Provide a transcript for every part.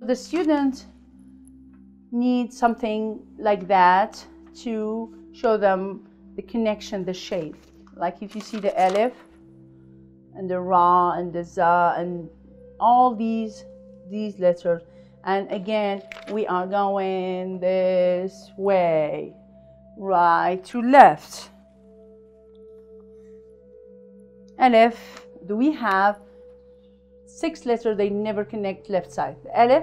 the student needs something like that to show them the connection, the shape. Like if you see the alif and the ra and the za and all these letters, and again we are going this way, right to left. Alif, do we have 6 letters? They never connect left side. The alif,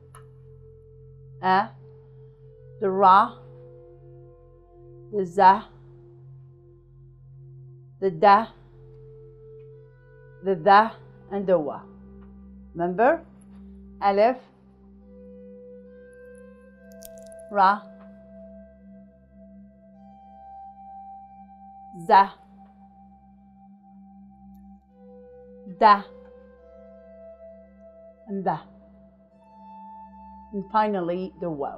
a, the ra, the za, the da, the da, and the wa. Remember? Alif, ra, za, da, and da. And finally the waw.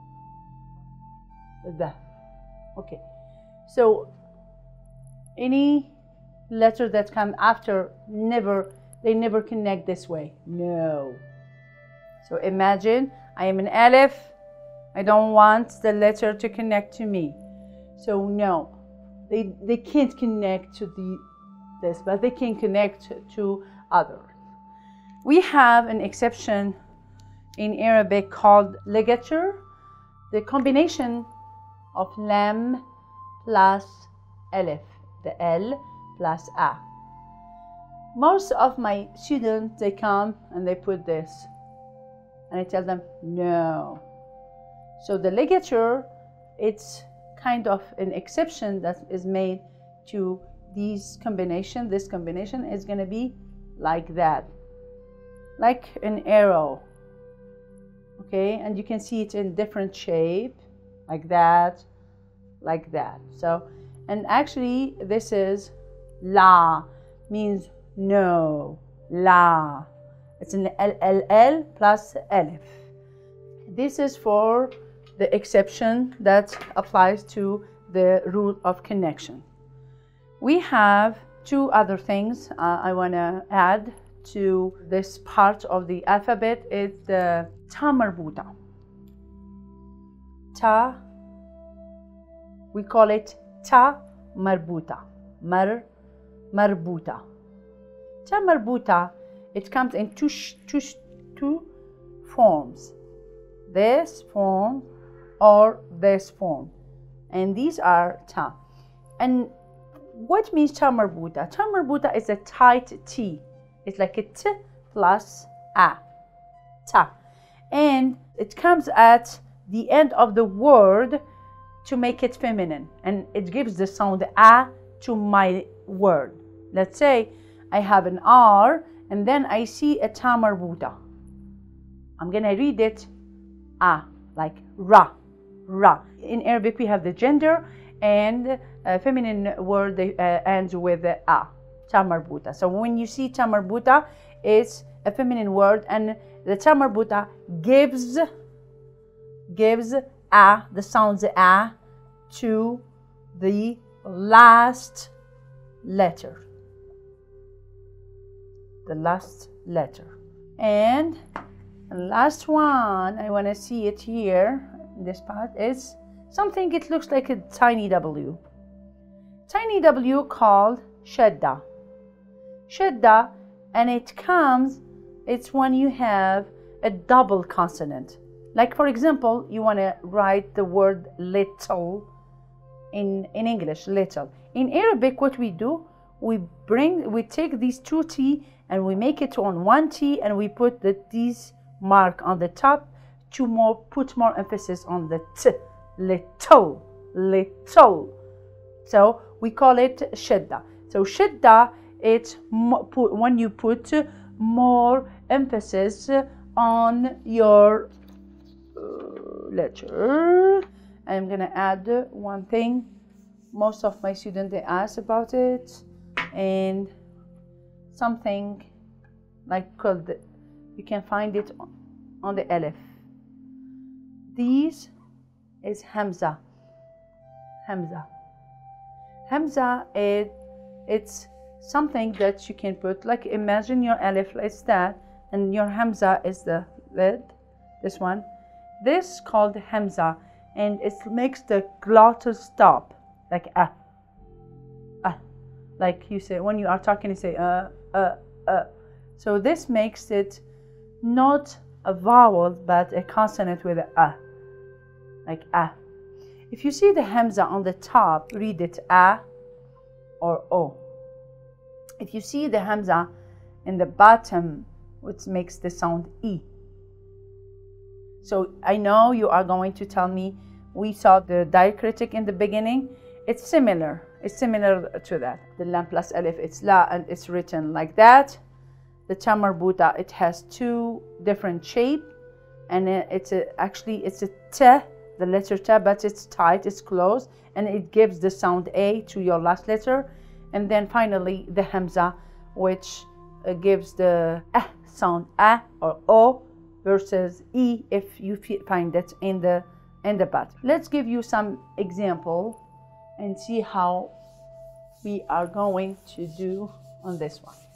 The da. Okay. So any letter that come after, they never connect this way. No. So imagine I am an alif. I don't want the letter to connect to me. So no, they can't connect to this, but they can connect to others. We have an exception in Arabic called ligature, the combination of lam plus alif, the L plus A. Most of my students, they come and they put this, and I tell them no. So the ligature, it's kind of an exception that is made to these combination. This combination is going to be like that, like an arrow. Okay, and you can see it in different shape, like that, like that. So, and actually this is la, means no, la. It's an L plus alif. This is for the exception that applies to the rule of connection. We have 2 other things I want to add to this part of the alphabet. It's the ta marbuta. Ta, we call it ta marbuta. Marbuta. Ta marbuta, it comes in two forms. This form or this form. And these are ta. And what means ta marbuta? Ta marbuta is a tight T. It's like a T plus A. Ta. And it comes at the end of the word to make it feminine. And it gives the sound A to my word. Let's say I have an R and then I see a ta marbuta. I'm going to read it A, like ra, ra. In Arabic we have the gender, and a feminine word ends with a, ta marbuta. So when you see ta marbuta, it's a feminine word, and the ta marbuta gives a, the sounds a, to the last letter. The last letter. And the last one, I want to see it here, this part, is something, it looks like a tiny W. Tiny W called shadda. Shadda, and it's when you have a double consonant. Like for example, you want to write the word little in English, little. In Arabic, what we do, we take these 2 T and we make it on 1 T, and we put these mark on the top to put more emphasis on the T. Little, little. So we call it shadda. So shadda, it's when you put more emphasis on your letter. I'm gonna add one thing. Most of my students, they ask about it, and something like called, you can find it on the alif. These is hamza. Hamza. Hamza, it's something that you can put, like imagine your alif is that, and your hamza is the lid, this one. This called Hamza, and it makes the glottal stop, like like you say when you are talking, you say So this makes it not a vowel but a consonant with a, like a. If you see the Hamza on the top, read it a or o. If you see the Hamza in the bottom, which makes the sound e. So I know you are going to tell me, we saw the diacritic in the beginning. It's similar. It's similar to that. The lam plus alif, it's la, and it's written like that. The ta marbuta, it has two different shape, and actually it's a t, the letter t, but it's tight, it's closed, and it gives the sound a to your last letter. And then finally the Hamza, which gives the sound a or o versus e if you find it in the bottom. Let's give you some example and see how we are going to do on this one.